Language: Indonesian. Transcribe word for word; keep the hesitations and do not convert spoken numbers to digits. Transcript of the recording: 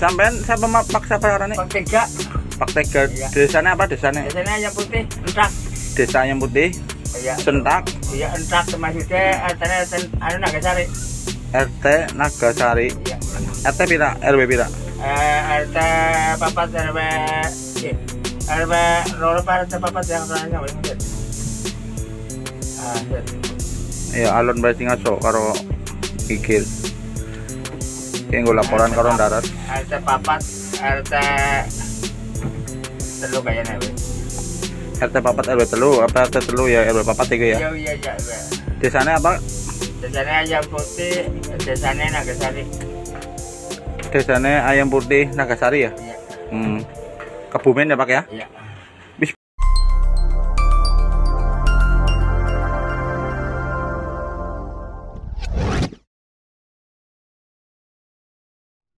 Sampean siapa Pak siapa orangnya? Pak Tega. Pak Tega. Iya. Desanya apa desanya? Desanya Ayam Putih, Entak. Desa Ayam Putih. Iya. Sentak. Iya, Entak maksudnya artinya anu Nagasari. R T Nagasari. Iya. R T pira? R W pira? Eh, R T papat R W eh, R W loro R T papat yang orangnya mungkin. Ah, iya, alun berarti ngaso karo gigil. Kenggo laporan karo darat. R T papat, R T telu kayaknya. R T papat R W telu, apa R T telu ya R W papat itu ya? Iya, iya, iya. Desanya apa? Desanya Ayam Putih, desanya Nagasari. Desanya Ayam Putih Nagasari ya? Iya. Hmm. Kebumen ya Pak ya? Iya.